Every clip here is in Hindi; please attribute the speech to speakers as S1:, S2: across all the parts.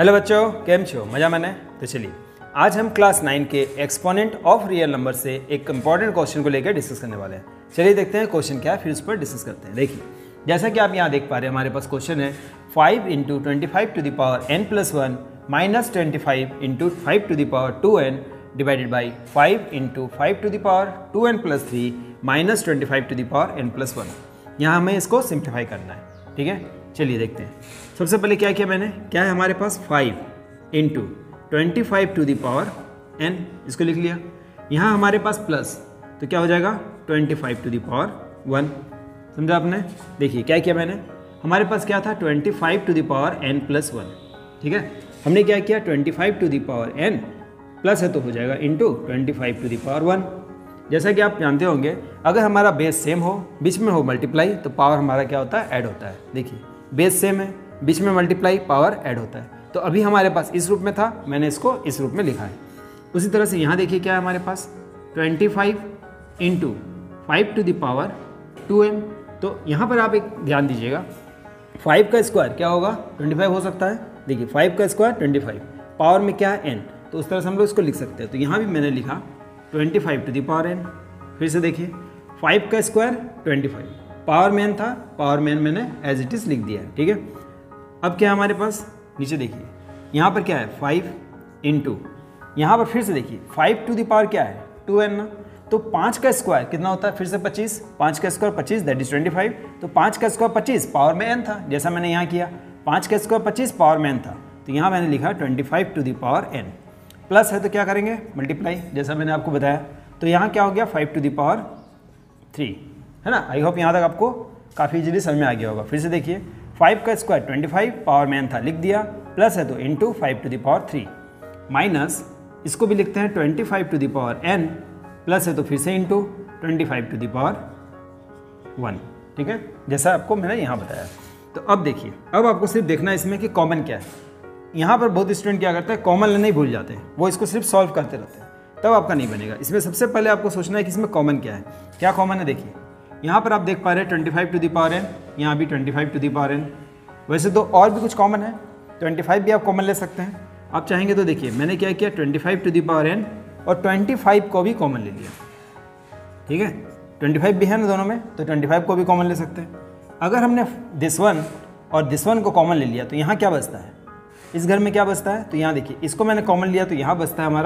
S1: हेलो बच्चों, केम छो मजा मैंने। तो चलिए आज हम क्लास 9 के एक्सपोनेंट ऑफ रियल नंबर से एक इंपॉर्टेंट क्वेश्चन को लेकर डिस्कस करने वाले हैं। चलिए देखते हैं क्वेश्चन क्या है, फिर उस पर डिस्कस करते हैं। देखिए जैसा कि आप यहाँ देख पा रहे हैं, हमारे पास क्वेश्चन है 5 × 25 to the power n+1 minus 25 × 5 to the power 2n divided by 5 × 5 to the power 2n+3 minus 25 to the power n+1। यहाँ हमें इसको सिंप्लीफाई करना है, ठीक है। चलिए देखते हैं। सबसे पहले क्या किया मैंने, क्या है हमारे पास 5 × 25 टू द पावर n, इसको लिख लिया। यहाँ हमारे पास प्लस, तो क्या हो जाएगा 25 टू द पावर 1। समझा आपने। देखिए क्या किया मैंने, हमारे पास क्या था 25 टू द पावर n+1, ठीक है। हमने क्या किया 25 to the power n plus है तो हो जाएगा इंटू 25 टू द पावर 1। जैसा कि आप जानते होंगे, अगर हमारा बेस सेम हो, बीच में हो मल्टीप्लाई, तो पावर हमारा क्या होता है, ऐड होता है। देखिए बेस सेम है, बीच में मल्टीप्लाई, पावर ऐड होता है। तो अभी हमारे पास इस रूप में था, मैंने इसको इस रूप में लिखा है। उसी तरह से यहाँ देखिए क्या है हमारे पास 25 × 5 टू द पावर 2n। तो यहाँ पर आप एक ध्यान दीजिएगा, 5 का स्क्वायर क्या होगा 25 हो सकता है। देखिए 5 का स्क्वायर 25, पावर में क्या है n, तो उस तरह से हम लोग इसको लिख सकते हैं। तो यहाँ भी मैंने लिखा 25 टू द पावर n। फिर से देखिए 5 का स्क्वायर 25, पावर में n था, पावर में n मैंने एज इट इज़ लिख दिया है, ठीक है। अब क्या है हमारे पास, नीचे देखिए यहाँ पर क्या है 5 × यहाँ पर फिर से देखिए 5 टू द पावर क्या है 2n ना। तो 5 का स्क्वायर कितना होता है, फिर से 25, 5 का स्क्वायर 25 दैट इज 25। तो 5 का स्क्वायर 25, पावर में n था, जैसा मैंने यहाँ किया 5 का स्क्वायर 25, पावर में n था। तो यहाँ मैंने लिखा 25 to the power n। Plus है तो क्या करेंगे मल्टीप्लाई, जैसा मैंने आपको बताया। तो यहाँ क्या हो गया 5 टू द पावर 3, है ना। आई होप यहाँ तक आपको काफ़ी इजीली समझ में आ गया होगा। फिर से देखिए 5 का स्क्वायर 25, पावर में n था, लिख दिया, प्लस है तो into 5 to the power 3 minus इसको भी लिखते हैं 25 to the power n, plus है तो फिर से इंटू 25 टू द पावर 1, ठीक है, जैसा आपको मैंने यहाँ बताया। तो अब देखिए, अब आपको सिर्फ देखना है इसमें कि कॉमन क्या है। यहाँ पर बहुत स्टूडेंट क्या करते हैं, कॉमन लेना ही भूल जाते हैं, वो इसको सिर्फ सॉल्व करते रहते हैं, तब आपका नहीं बनेगा। इसमें सबसे पहले आपको सोचना है कि इसमें कॉमन क्या है। क्या कॉमन है, देखिए यहाँ पर आप देख पा रहे हैं 25 टू द पावर n, यहाँ भी 25 टू द पावर n। वैसे तो और भी कुछ कॉमन है, 25 भी आप कॉमन ले सकते हैं आप चाहेंगे तो। देखिए मैंने क्या किया 25 टू द पावर n और 25 को भी कॉमन ले लिया, ठीक है। 25 भी है ना दोनों में, तो 25 को भी कॉमन ले सकते हैं। अगर हमने दिस वन और दिस वन को कॉमन ले लिया तो यहाँ क्या बचता है, इस घर में क्या बचता है, तो यहाँ देखिए इसको मैंने कॉमन लिया तो यहाँ बचता है हमारा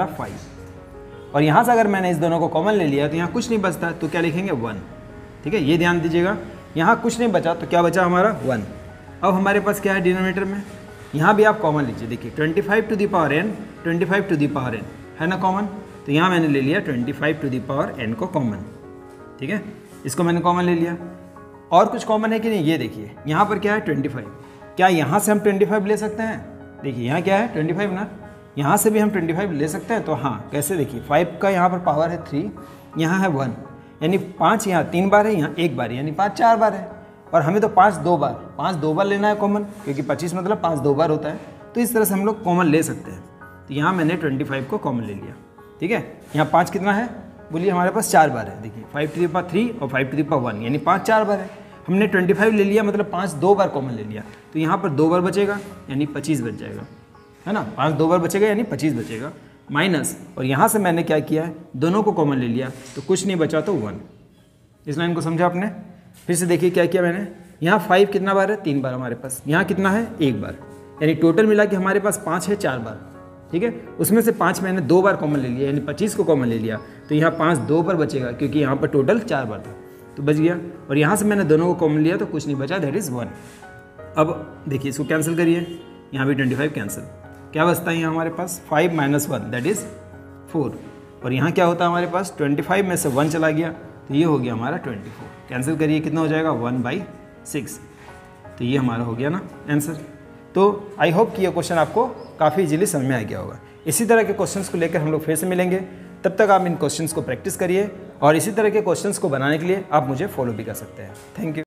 S1: 5। और यहाँ से अगर मैंने इस दोनों को कॉमन ले लिया तो यहाँ कुछ नहीं बचता है, तो क्या लिखेंगे 1, ठीक है। ये ध्यान दीजिएगा, यहाँ कुछ नहीं बचा तो क्या बचा हमारा 1। अब हमारे पास क्या है डिनोमिनेटर में, यहाँ भी आप कॉमन लीजिए। देखिए 25 to the power n, 25 to the power n है ना कॉमन, तो यहाँ मैंने ले लिया 25 टू द पावर n को कॉमन, ठीक है। इसको मैंने कॉमन ले लिया। और कुछ कॉमन है कि नहीं, ये देखिए यहाँ पर क्या है 25, क्या यहाँ से हम 25 ले सकते हैं। देखिए यहाँ क्या है 25 ना, यहाँ से भी हम 25 ले सकते हैं। तो हाँ कैसे, देखिए 5 का यहाँ पर पावर है 3, यहाँ है 1, यानी 5 यहाँ 3 बार है, यहाँ 1 बार, यानी 5 4 बार है। और हमें तो 5 2 बार लेना है कॉमन, क्योंकि 25 मतलब 5 2 बार होता है। तो इस तरह से हम लोग कॉमन ले सकते हैं। तो यहाँ मैंने 25 को कॉमन ले लिया, ठीक है। यहाँ 5 कितना है बोलिए, हमारे पास 4 बार है। देखिए 5 टू द पावर 3 और 5 टू द पावर 1, यानी 5 4 बार है। हमने 25 ले लिया मतलब 5 2 बार कॉमन ले लिया, तो यहाँ पर 2 बार बचेगा, यानी 25 बच जाएगा, है ना। 5 2 बार बचेगा यानी 25 बचेगा, माइनस, और यहाँ से मैंने क्या किया है दोनों को कॉमन ले लिया, तो कुछ नहीं बचा तो 1। इस लाइन को समझा आपने। फिर से देखिए क्या किया मैंने, यहाँ 5 कितना बार है 3 बार हमारे पास, यहाँ कितना है 1 बार, यानी टोटल मिला के हमारे पास 5 है 4 बार, ठीक है। उसमें से 5 मैंने 2 बार कॉमन ले लिया, यानी 25 को कॉमन ले लिया, तो यहाँ 5 2 बार बचेगा, क्योंकि यहाँ पर टोटल 4 बार था, तो बच गया। और यहाँ से मैंने दोनों को कॉमन लिया तो कुछ नहीं बचा, दैट इज़ 1। अब देखिए इसको कैंसिल करिए, यहाँ भी 25 कैंसिल, क्या बचता है यहाँ हमारे पास 5 - 1 दैट इज़ 4। और यहाँ क्या होता है हमारे पास 25 में से 1 चला गया, तो ये हो गया हमारा 24। कैंसिल करिए कितना हो जाएगा 1/6। तो ये हमारा हो गया ना आंसर। तो आई होप कि ये क्वेश्चन आपको काफ़ी इजीली समझ में आ गया होगा। इसी तरह के क्वेश्चंस को लेकर हम लोग फिर से मिलेंगे, तब तक आप इन क्वेश्चंस को प्रैक्टिस करिए, और इसी तरह के क्वेश्चंस को बनाने के लिए आप मुझे फॉलो भी कर सकते हैं। Thank you.